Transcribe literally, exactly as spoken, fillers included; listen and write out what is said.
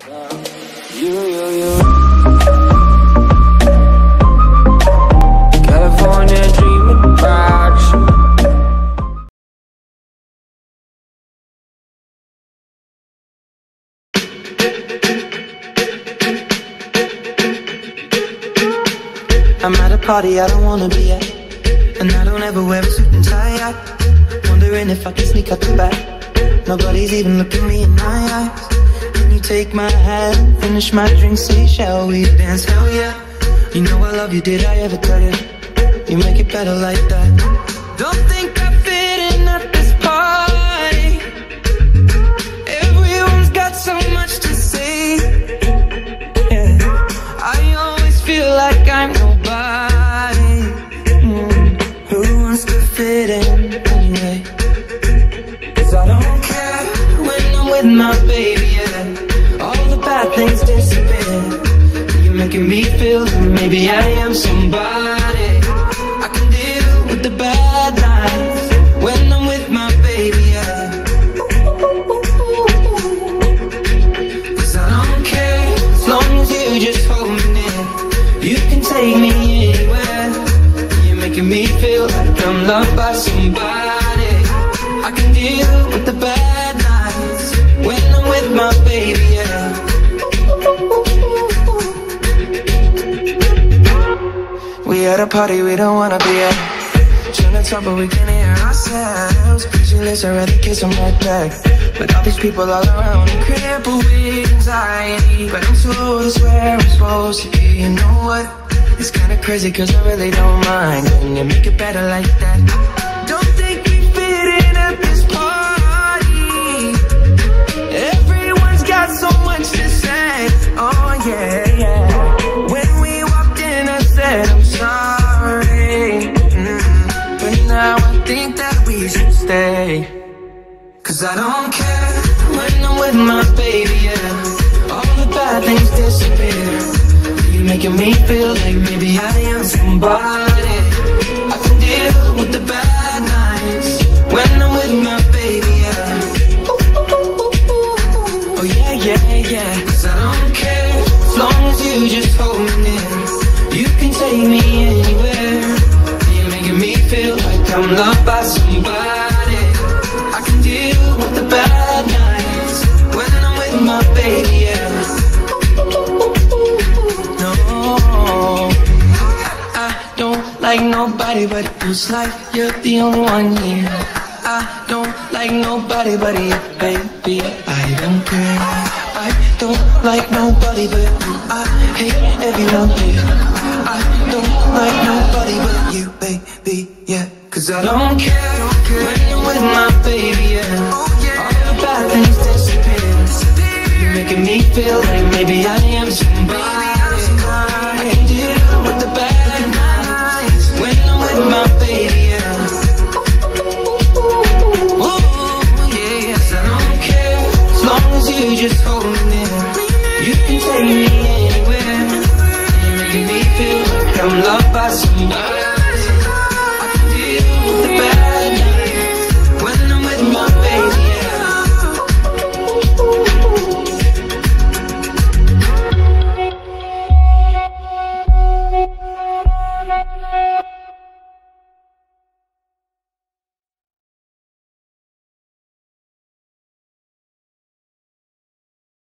You, you, you. California dreaming about you. I'm at a party I don't wanna be at, and I don't ever wear a suit and tie. I'm wondering if I can sneak out the back. Nobody's even looking me in my eyes. Can you take my hand, finish my drink, say shall we dance? Hell yeah. You know I love you, did I ever tell you? You make it better like that. Don't think I fit in at this party. Everyone's got so much to say, yeah. I always feel like I'm nobody. mm. Who wants to fit in anyway? Cause I don't care when I'm with my baby, yeah. All the bad things disappear. You're making me feel that maybe I am somebody. I can deal with the bad nights when I'm with my baby, yeah. Cause I don't care as long as you just hold me near. You can take me anywhere. You're making me feel like I'm loved by somebody. I can deal with the bad nights when I'm with my baby, yeah. We at a party we don't wanna be at. Trying to talk but we can hear ourselves. Pictureless, I'd rather kiss them right back. But all these people all around, I'm crippled with anxiety. But I'm told it's where I'm supposed to be. You know what? It's kinda crazy cause I really don't mind when you make it better like that. Don't think we fit in at this party. Everyone's got so much to say. Oh yeah, yeah. When we walked in I said I'm sorry, mm. But now I think that we should stay. Cause I don't care when I'm with my baby, yeah. All the bad things disappear. You're making me feel like maybe I am somebody. I can deal with the bad nights when I'm with my baby, yeah. Oh yeah, yeah, yeah. Cause I don't care as long as you just hold me near. You can take me anywhere. You're making me feel like I'm loved by somebody. I can deal with the bad nights when I'm with my baby, yeah. No, I, I don't like nobody, but it feels like you're the only one here. I don't like nobody but you, baby. I don't care. I don't like nobody but you. I hate everyone here. I don't like nobody but you, baby, yeah. Cause I don't care, don't care when you're with my baby, yeah. Oh, yeah. All the bad things disappear. You're making me feel like maybe I am somebody. I can deal with the bad nights when I'm with my baby, yeah. Oh yeah, yes, I don't care as long as you just hold me near. You can take me anywhere. You're making me feel like I'm loved by somebody.